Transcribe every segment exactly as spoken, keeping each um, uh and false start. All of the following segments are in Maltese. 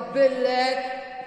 jaqbillek.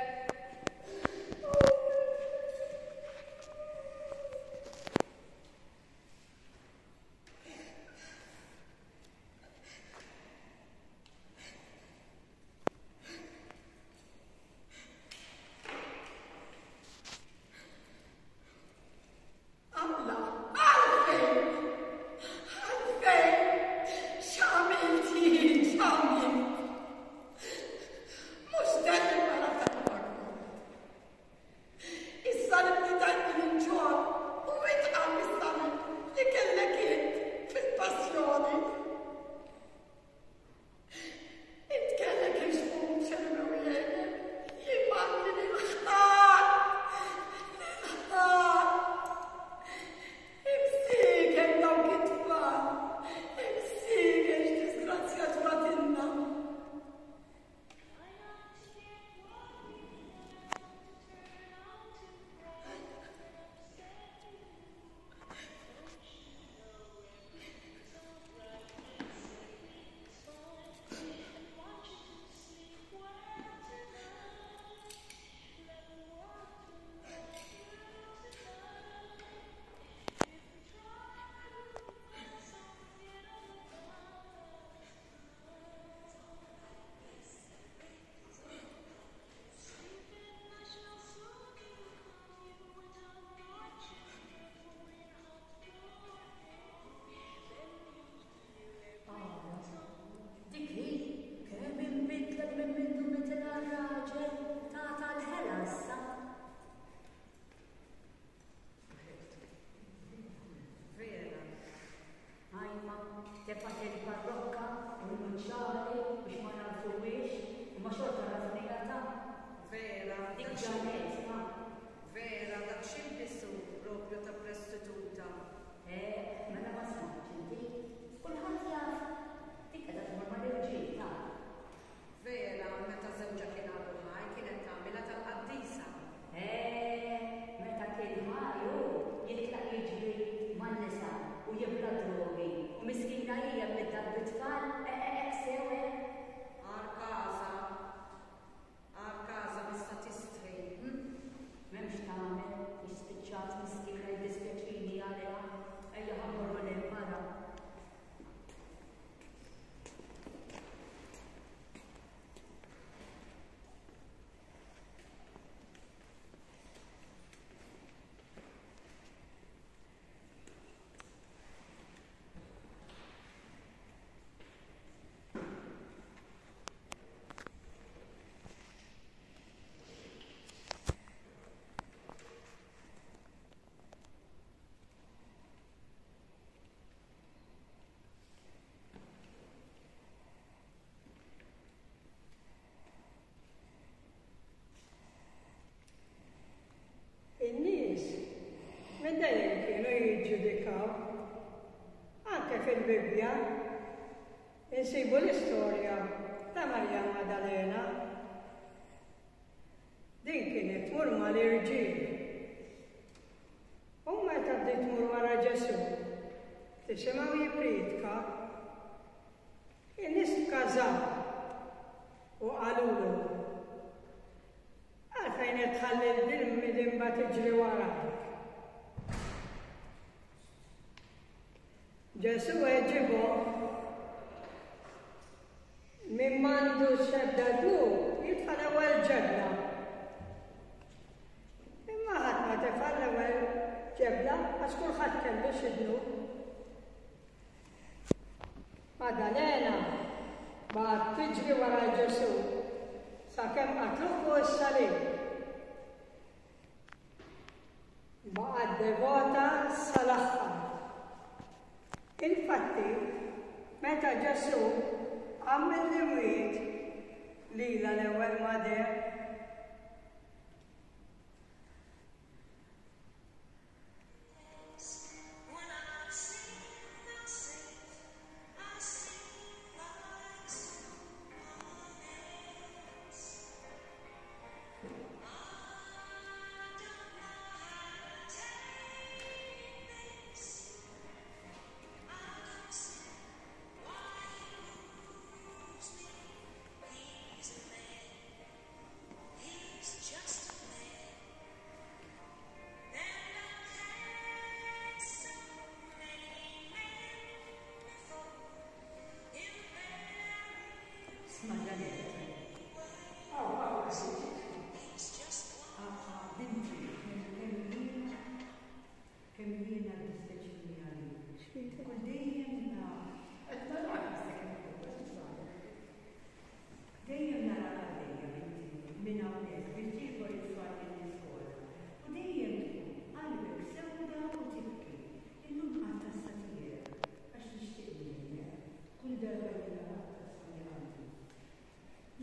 In-nies minn dejjem kienu jiġġudikaw. Anke fil-Bibbja insibu l-istorja ta' Marja Maddalena. Din kienet tmur mal-irġiel. U meta bdiet tmur wara Ġesu tisimgħu jippriedka, in-nies tkażaw u qalulu għalfejn qed tħalli l-bnedmin imbagħad tiġri warajk. Ġesu weġibhom min m'għandux ebda dmugħ jitfa' l-ewwel ġebla. Imma ħadd ma tefa' l-ewwel ġebla għax kulħadd kellu xi dmugħ. Maddalena baqgħet tiġri wara Ġesu sakemm qatluh fuq is-salib. Baqgħet devota sal-aħħar. Infatti, meta Ġesu għamel li mwiet lilha l-ewwel mader, Smaġġa li Oh, wow, sì. binti kemm jiena dispeċini għalik. Kull dejjem dejjem nara għaddejja binti minn hawnhekk biex tieħor it-tfal l-iskola. U dejjem tkun qalbek sewda u tibki. Illum qatt tas-satira għax tixtieq kull darba li nara tas-satira.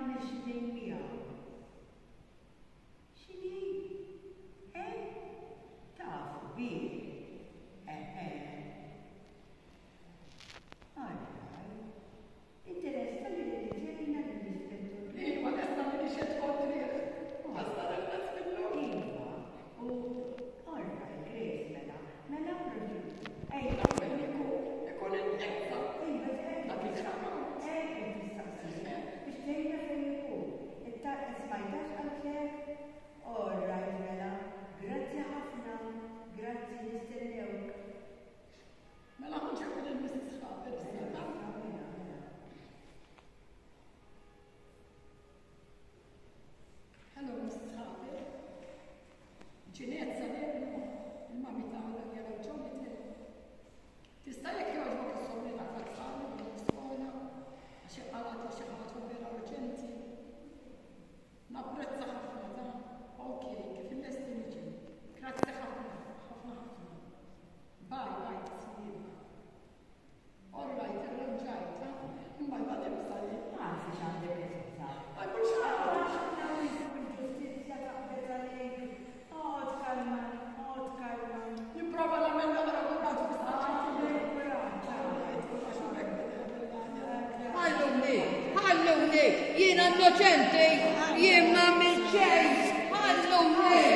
nagħmel xejn miegħu. X'inhi? Eh? Tafu bih. Eh eh. Allaj. Interessani li ġejna l-ispettur. Iva, nista' li xed kontrire. Għasta l-għas minnu. Iva. U allaj, Grace mela. Mela proġu. Ej, Ekku, ekku l-injekta. Iva, Dak il-ċama. ej, tistaqsi. Biex tgħidna fejn ikun. Itta smajtax għalkemm? All right, mela. Grazzi ħafna. Grazzi nistennewk. Mela ħanġa minn il-missis ħaber. Hello, missis ħaber. Ġiniet salerno, il-mami tagħna jara ġobit. Tista' jekk jogħġbok is-somni ta' fazzali mill-iskola għax iqqalat xi ħaġa vera urġenti. Napprezza ħafna ta' okej, kif il-lesti niġi. Grazzi ħafna, ħafna ħafna. Bye, bye, tisliema. All right, irranġajt, ha? Imma jbad imsali. Għanzi x'għandek nisa. Ma jkunx ħaġa. Il-ġustizzja taqbel għalejk. Oqgħod kalma, oqgħod kalma. Nipprova nagħmel naqra kuraġġ bistaġġi. Ħalluni, ħalluni, jien innoċenti, jien ma għamilt xejn, ħalluni.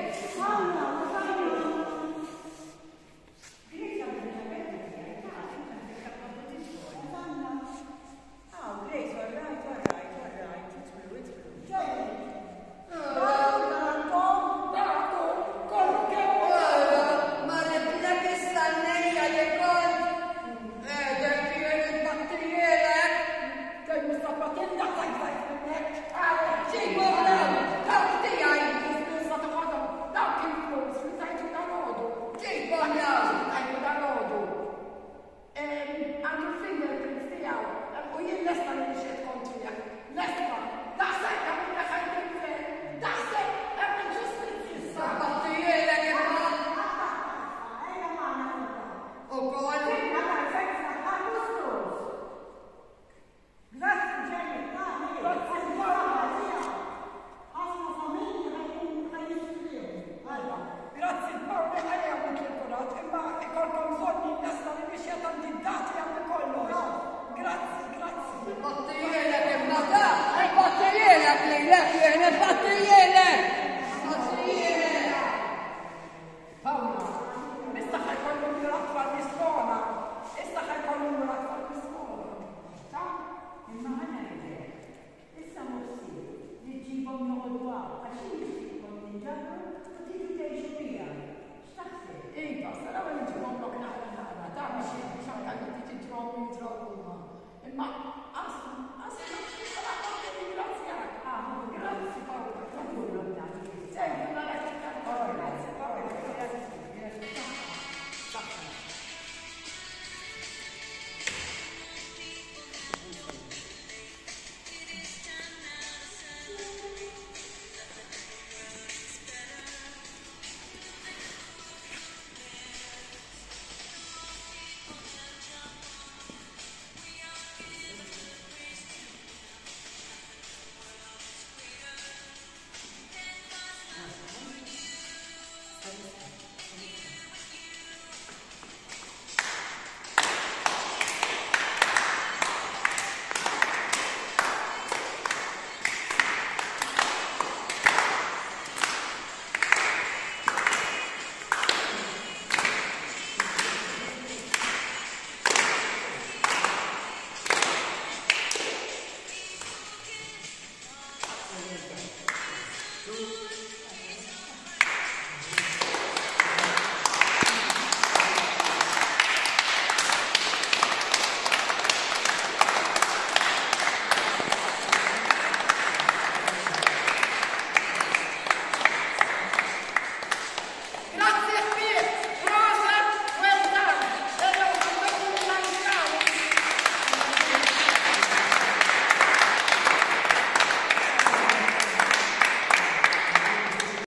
Ma rebdek istannejja li kont. Eh, dak kien il-battijielek. Dej mustafatin da tajtajt minnek. Ġibhom dawn, dawn tiegħi. Nista taħodhom dawk kien flus li tajtu dal-għodu. Ġibhom dawn. Tajtu dal-għodu. Għandu fingerprints tiegħu. U jien lesta li nixed kontrijak. Lesta. Daħsek għamil daħħajt il-gvern. Daħsek għamil ġustizzja. Battijielek imma. Ukoll. Grazzi l-Pawli ħajja għamil il-kurat, imma ikolkom zonni lesta li nixed għandi dati għamil kollox. Grazzi, grazzi. Battijielek imma da, battijielek li lek jien, battijielek. Battijielek. Pawla, issa ħajkollhom l-atfal l-iskola. Issa ħajkollhom l-atfal l-iskola. Ta? Imma ħana rridek. Issa mossi li ġibhom noqogħdu hawn għax jixtieqhom jinġabru u tiġu tgħixu fiha. X'taħseb? Iva, saraw li ġibhom lok naqra naqra, ta' biex biex anka li tiġi ġrom jiġrobuma. Imma asma, asma, issa laqgħod ringrazzjak. Ah, Grazzi Pawla, Għamurhom dan. sejju nara kif Grazzi, Pawla, grazzi. Two.